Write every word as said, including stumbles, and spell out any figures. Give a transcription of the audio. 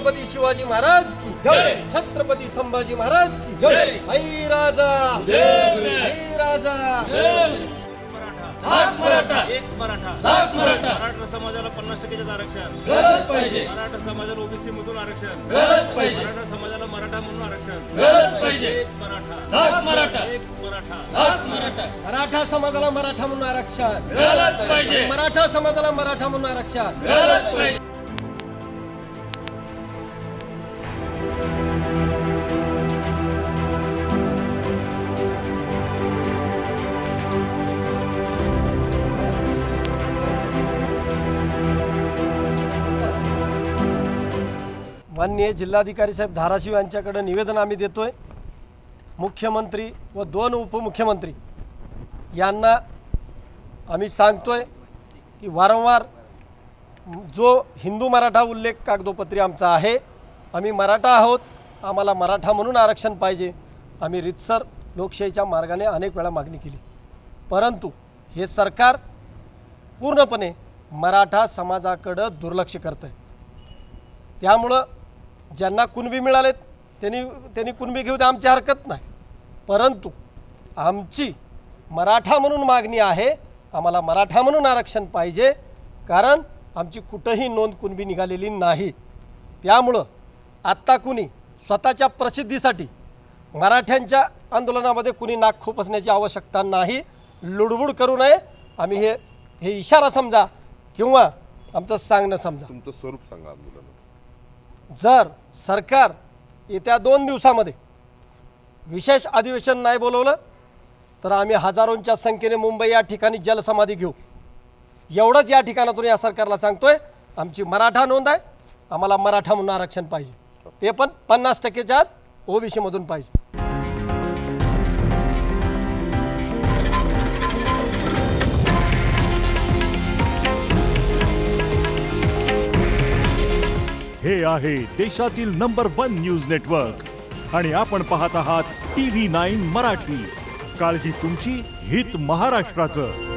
छत्रपती शिवाजी महाराज की जय, छत्रपती संभाजी महाराज की जय। आई राजा आई राजा, हाक मराठा, एक मराठा, हाक मराठा, मराठा समाजाला पन्नास टक्केचं आरक्षण गरज पाहिजे, मराठा समाजाला ओबीसी मधून आरक्षण गरज पाहिजे, मराठा समाजाला मराठा म्हणून आरक्षण गरज पाहिजे, एक मराठा, हाक मराठा, एक मराठा, हाक मराठा, मराठा समाजाला मराठा म्हणून आरक्षण गरज पाहिजे, मराठा समाजाला मराठा म्हणून आरक्षण गरज पाहिजे। माननीय जिल्हाधिकारी साहेब धाराशिव यांच्याकडे निवेदन आम्ही देतोय। मुख्यमंत्री व दोन उपमुख्यमंत्री यांना आम्ही सांगतोय की वारंवार जो हिंदू मराठा उल्लेख कागदोपत्री आमचा आहे, आम्ही मराठा आहोत, आम्हाला मराठा म्हणून आरक्षण पाहिजे। आम्ही रितसर लोकशाहीच्या मार्गाने अनेक वेळा मागणी केली, परंतु हे सरकार पूर्णपणे मराठा समाजाकडे दुर्लक्ष करतं आहे। त्यामुळं ज्यांना कुणबी मिळालेत त्यांनी त्यांनी कुणबी घेऊ द्या, आमची हरकत नाही, परंतु आमची मराठा म्हणून मागणी आहे, आम्हाला मराठा म्हणून आरक्षण पाहिजे, कारण आमची कुठंही नोंद कुणबी निघालेली नाही। त्यामुळं आत्ता कुणी स्वतःच्या प्रसिद्धीसाठी मराठ्यांच्या आंदोलनामध्ये कुणी नाक खुपसण्याची आवश्यकता नाही, लुडबुड करू नये। आम्ही हे हे इशारा समजा किंवा आमचं सांगणं समजा। तुमचं स्वरूप सांगा आंदोलनाचं। जर सरकार येत्या दोन दिवसामध्ये विशेष अधिवेशन नाही बोलवलं तर आम्ही हजारोंच्या संख्येने मुंबई या ठिकाणी जलसमाधी घेऊ, एवढंच या ठिकाणातून या सरकारला सांगतोय। आमची मराठा नोंद आहे, आम्हाला मराठा म्हणून आरक्षण पाहिजे, ते पण पन्नास टक्केच्या आत ओबीसी मधून पाहिजे। हे आहे देशातील नंबर वन न्यूज नेटवर्क आणि आपण पाहत आहात टीव्ही नाईन मराठी। काळजी तुमची, हित महाराष्ट्राचं।